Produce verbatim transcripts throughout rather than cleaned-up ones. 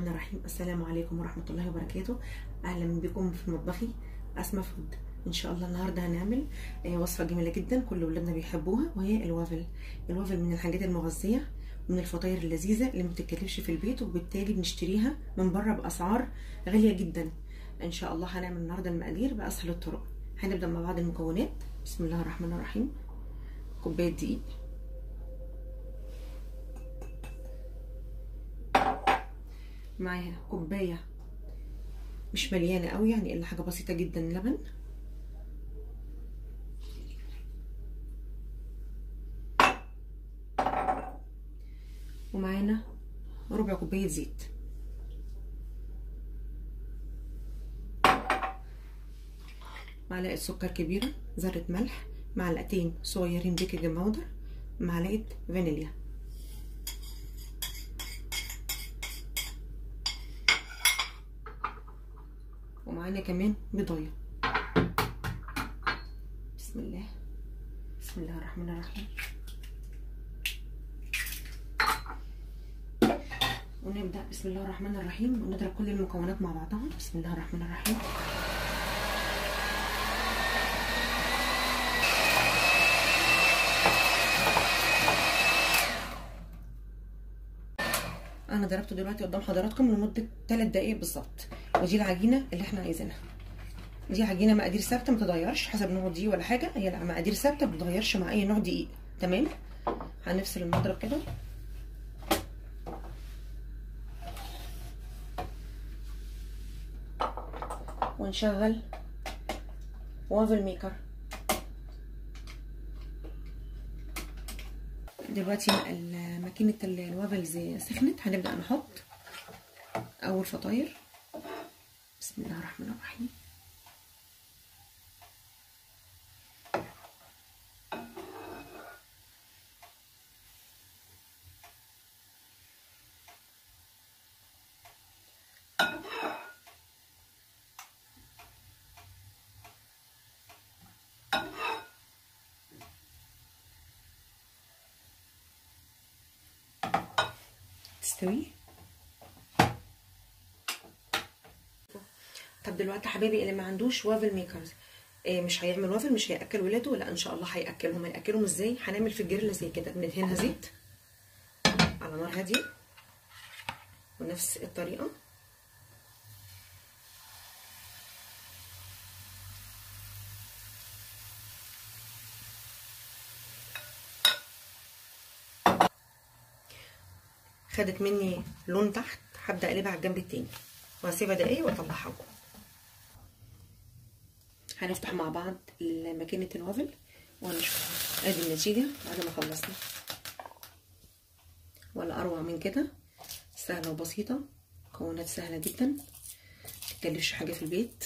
الرحمن الرحيم. السلام عليكم ورحمة الله وبركاته. أهلا بكم في مطبخي أسماء فود. إن شاء الله النهاردة هنعمل وصفة جميلة جدا كل ولادنا بيحبوها، وهي الوافل. الوافل من الحاجات المغذية ومن الفطاير اللذيذة اللي متتكلفش في البيت، وبالتالي بنشتريها من بره بأسعار غالية جدا. إن شاء الله هنعمل النهاردة المقادير بأسهل الطرق. هنبدأ مع بعض المكونات. بسم الله الرحمن الرحيم. كوباية دقيق، معاها كوبايه مش مليانه قوي، يعني الا حاجه بسيطه جدا لبن، ومعانا ربع كوبايه زيت، معلقه سكر كبيره، ذره ملح، معلقتين صغيرين بيكنج باودر، معلقه فانيليا، ومعانا كمان بيضايه. بسم الله بسم الله الرحمن الرحيم. ونبدا بسم الله الرحمن الرحيم ونضرب كل المكونات مع بعضها. بسم الله الرحمن الرحيم. انا ضربته دلوقتي قدام حضراتكم لمده ثلاث دقائق بالظبط. ودي العجينه اللي احنا عايزينها. دي عجينه مقادير ثابته ما تتغيرش حسب نوع دقيق ولا حاجه، هي مقادير ثابته ما بتتغيرش مع اي نوع دقيق. تمام. هنفصل المضرب كده ونشغل وافل ميكر. دلوقتي ماكينه الوافلز سخنت، هنبدا نحط اول فطاير. بسم الله الرحمن الرحيم. تستوي. طب دلوقتي حبايبي اللي ما عندوش وافل ميكرز، إيه مش هيعمل وافل، مش هياكل ولاده؟ لا ان شاء الله هياكلهم. هياكلهم ازاي؟ هنعمل في الجريل زي كده، بندهنها زيت على نار هاديه ونفس الطريقه. خدت مني لون تحت، هبدا اقلبها على الجنب التاني وهسيبها دقايق واطلعها لكم. هنفتح مع بعض ماكينه الوافل وهنشوف. ادي النتيجه بعد ما خلصنا، ولا اروع من كده. سهله وبسيطه، مكونات سهله جدا، متكلفش حاجه في البيت.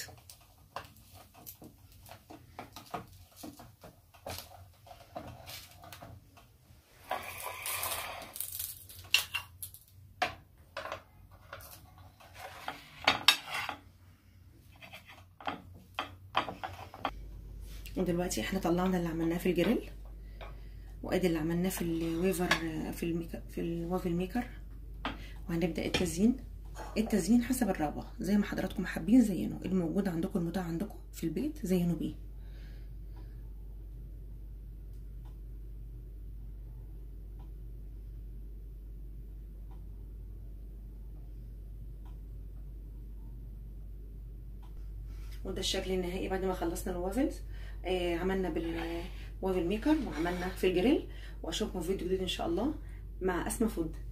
ودلوقتي احنا طلعنا اللي عملناه في الجريل، وادي اللي عملناه في الويفر في الميكر في الوافل ميكر. وهنبدا التزيين. التزيين حسب الرغبه، زي ما حضراتكم حابين زينوا اللي موجود عندكم، المتاح عندكم في البيت زينوا بيه. وده الشكل النهائي بعد ما خلصنا الوافلز. آه عملنا بالوافل ميكر وعملنا في الجريل. واشوفكم في فيديو جديد ان شاء الله مع اسماء فود.